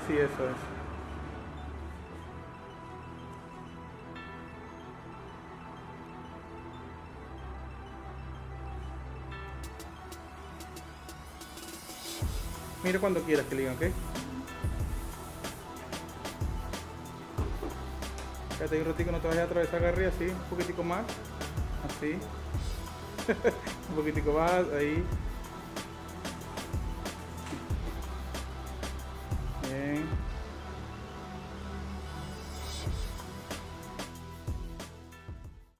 Sí, eso es. Mira cuando quieras que le digan, ¿ok? Quédate ahí un ratito, no te vayas a atravesar, agarre así, un poquitico más. Así. Un poquitico más, ahí. Bien.